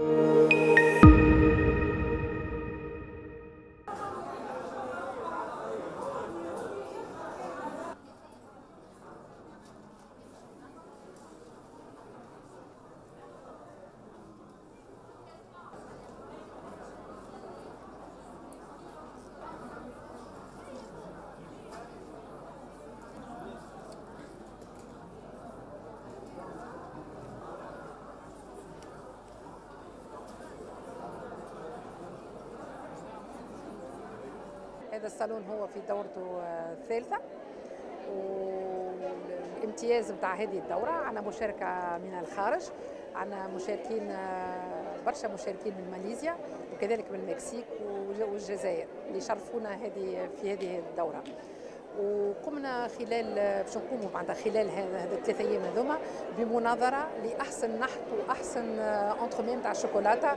هذا الصالون هو في دورته الثالثة، والامتياز نتاع هذه الدورة عندنا مشاركة من الخارج، عندنا مشاركين برشا مشاركين من ماليزيا وكذلك من المكسيك والجزائر اللي شرفونا في هذه الدورة. وقمنا باش نقوموا معناتها خلال هذا الثلاث ايام هذوما بمناظره لاحسن نحت واحسن انترومي نتاع الشوكولاته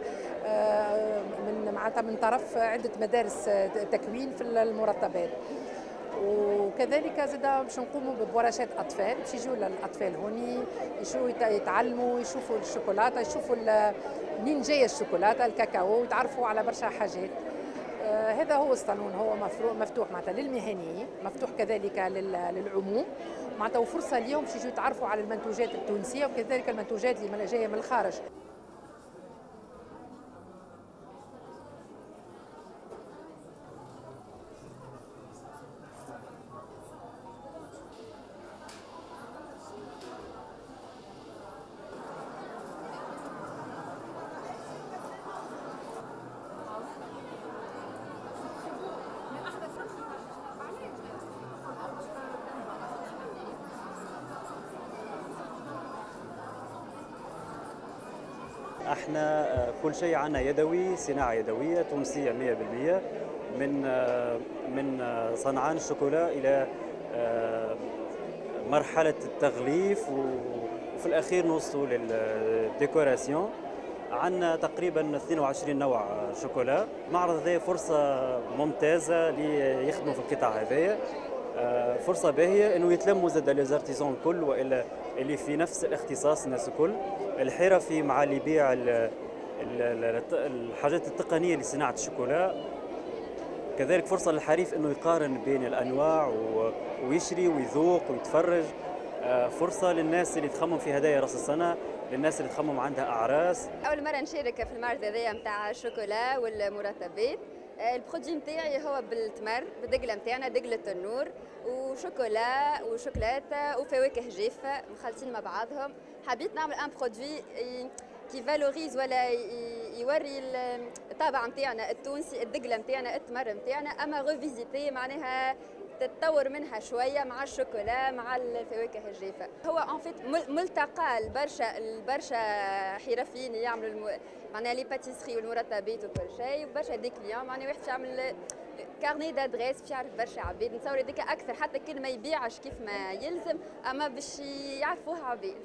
من طرف عده مدارس تكوين في المرطبات. وكذلك زاد باش نقوموا بورشات اطفال باش يجوا الاطفال هوني يتعلموا يشوفوا الشوكولاته، يشوفوا منين جايه الشوكولاته الكاكاو، ويتعرفوا على برشا حاجات. هذا هو الصالون، هو مفتوح معناتها للمهنيين، مفتوح كذلك للعموم معناتها، وفرصه اليوم باش يجوا يتعرفوا على المنتوجات التونسيه وكذلك المنتوجات اللي جايه من الخارج. احنا كل شيء عنا يدوي، صناعة يدوية تونسية 100%، من صنعان الشوكولا إلى مرحلة التغليف، وفي الأخير نوصلوا للديكوراسيون. عندنا تقريبا 22 نوع شوكولا. المعرض هذا فرصة ممتازة اللي يخدموا في القطاع هذايا، فرصة باهية انه يتلموا زاد لي زارتيزون الكل والا اللي في نفس الاختصاص الناس الكل، الحرفي مع اللي يبيع الحاجات التقنية لصناعة الشوكولا. كذلك فرصة للحريف انه يقارن بين الانواع ويشري ويذوق ويتفرج. فرصة للناس اللي تخمم في هدايا راس السنة، للناس اللي تخمم عندها اعراس. اول مرة نشارك في المعرض هذايا نتاع الشوكولا والمرطبات. البرودوي نتاعي هو بالتمر، بالدقله نتاعنا دقله النور، وشوكولا وشوكولاته وفواكه جافه مخلطين مع بعضهم. حبيت نعمل ان برودوي كي فالوريز ولا يوري الطابع نتاعنا التونسي، الدقله نتاعنا، التمر نتاعنا، اما ريفيزيتي معناها تتطور منها شويه مع الشوكولا مع الفواكه الجافه. هو ان فيت ملتقى البرشا حرفيين يعملوا معناها لي باتيسري والمرطبات وكل شيء، وبرشا دي كليون معناها واحد يعمل كارني دادريس باش يعرف برشا عباد. نتصور هذيك اكثر حتى كان ما يبيعش كيف ما يلزم، اما باش يعرفوها عباد.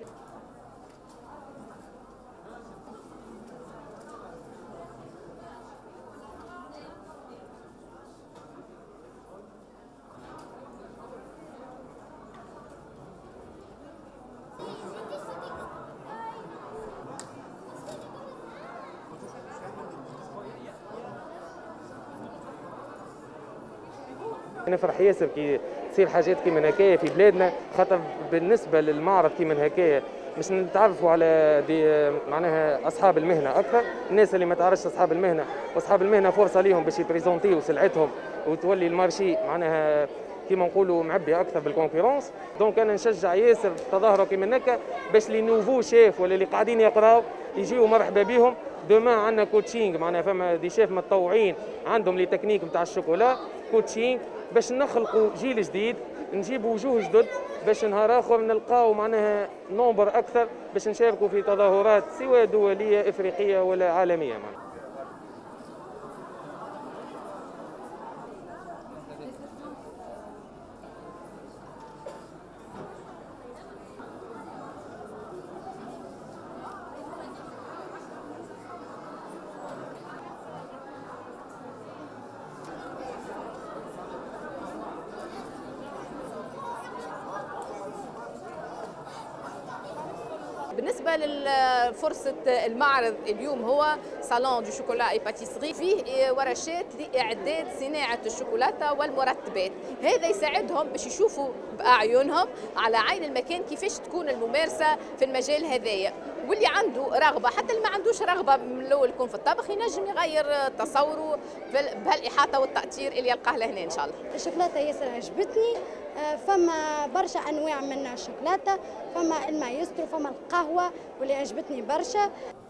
نفرح ياسر كي تصير حاجات كيما هكايا في بلادنا، خاطر بالنسبه للمعرض كيما هكايا باش نتعرفوا على دي معناها اصحاب المهنه اكثر، الناس اللي ما تعرفش اصحاب المهنه، واصحاب المهنه فرصه ليهم باش يبريزونتيو سلعتهم وتولي المارشي معناها كيما نقولوا معبي اكثر بالكونكورونس. دونك انا نشجع ياسر تظاهروا كيما هكا باش لي نوفو شيف ولا اللي قاعدين يقراو يجيو مرحبا بهم. دوما عندنا كوتشينغ معناها فما دي شيف متطوعين عندهم لي تكنيك نتاع الشوكولا كوتشينغ باش نخلقوا جيل جديد، نجيبوا وجوه جدد باش نهار اخر نلقاو معناها نومبر اكثر باش نشاركوا في تظاهرات سواء دوليه افريقيه ولا عالميه معناها. بالنسبة بالنسبة لفرصة المعرض اليوم هو صالون دو شوكولا اي باتيسري، فيه ورشات لإعداد صناعة الشوكولاتة والمرطبات. هذا يساعدهم باش يشوفوا بأعينهم على عين المكان كيفاش تكون الممارسة في المجال هذايا، واللي عنده رغبة حتى اللي ما عندوش رغبة من الأول يكون في الطبخ ينجم يغير تصوره بهالإحاطة والتأطير اللي يلقاه لهنا إن شاء الله. الشوكولاتة ياسر عجبتني، فما برشا أنواع من الشوكولاتة، فما المايسترو، فما القهوة واللي عجبتني برشا.